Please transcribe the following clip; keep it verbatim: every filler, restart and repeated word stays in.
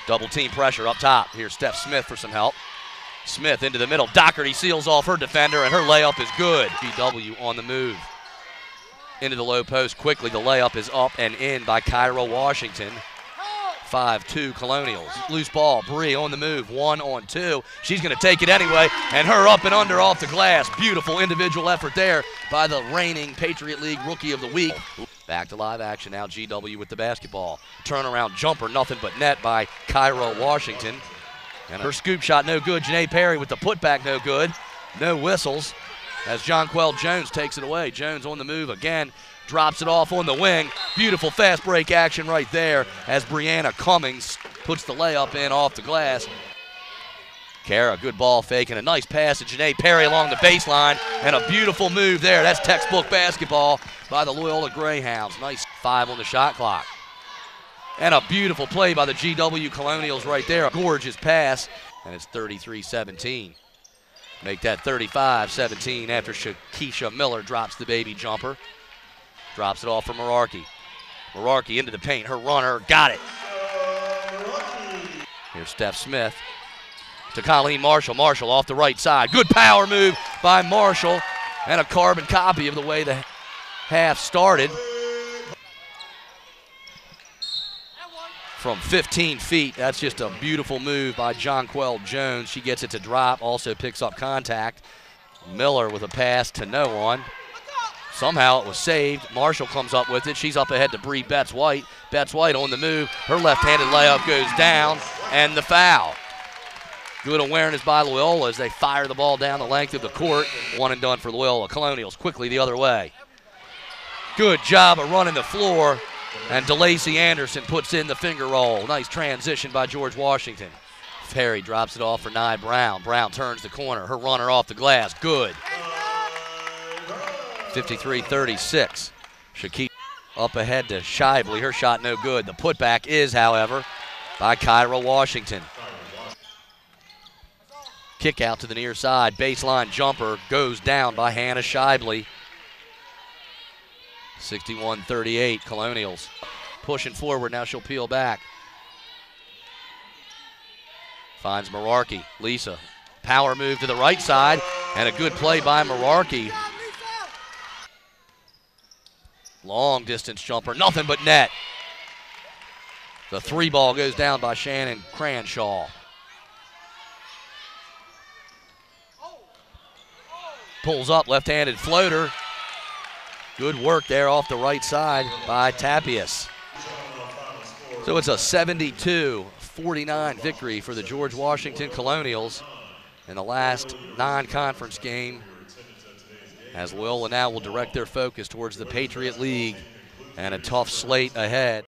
Double team pressure up top. Here's Steph Smith for some help. Smith into the middle. Doherty seals off her defender, and her layup is good. G W on the move. Into the low post quickly. The layup is up and in by Kyra Washington. five two Colonials. Loose ball. Bree on the move. One on two. She's going to take it anyway, and her up and under off the glass. Beautiful individual effort there by the reigning Patriot League Rookie of the Week. Back to live action now. G W with the basketball. Turnaround jumper, nothing but net by Kyra Washington. And her scoop shot no good. Janae Perry with the putback no good. No whistles as Jonquel Jones takes it away. Jones on the move again. Drops it off on the wing. Beautiful fast break action right there as Brianna Cummings puts the layup in off the glass. Kara, good ball fake and a nice pass to Janae Perry along the baseline, and a beautiful move there. That's textbook basketball by the Loyola Greyhounds. Nice five on the shot clock. And a beautiful play by the G W Colonials right there. A gorgeous pass, and it's thirty-three seventeen. Make that thirty-five seventeen after Shakisha Miller drops the baby jumper. Drops it off for Merarkey. Merarkey into the paint. Her runner got it. Here's Steph Smith to Colleen Marshall. Marshall off the right side. Good power move by Marshall, and a carbon copy of the way the half started. From fifteen feet, that's just a beautiful move by Jonquel Jones. She gets it to drop, also picks up contact. Miller with a pass to no one. Somehow it was saved. Marshall comes up with it. She's up ahead to Bree Betts-White. Betts-White on the move. Her left-handed layup goes down, and the foul. Good awareness by Loyola as they fire the ball down the length of the court. One and done for Loyola. Colonials quickly the other way. Good job of running the floor. And DeLacy Anderson puts in the finger roll. Nice transition by George Washington. Perry drops it off for Nye Brown. Brown turns the corner. Her runner off the glass. Good. fifty-three thirty-six. Shakisha up ahead to Shively. Her shot no good. The putback is, however, by Kyra Washington. Kick out to the near side. Baseline jumper goes down by Hannah Shively. sixty-one thirty-eight, Colonials pushing forward. Now she'll peel back. Finds Merarkey. Lisa, power move to the right side, and a good play by Merarkey. Long distance jumper, nothing but net. The three ball goes down by Shannon Cranshaw. Pulls up, left-handed floater. Good work there off the right side by Tapias. So it's a seventy-two forty-nine victory for the George Washington Colonials in the last non-conference game, as Loyola now will direct their focus towards the Patriot League and a tough slate ahead.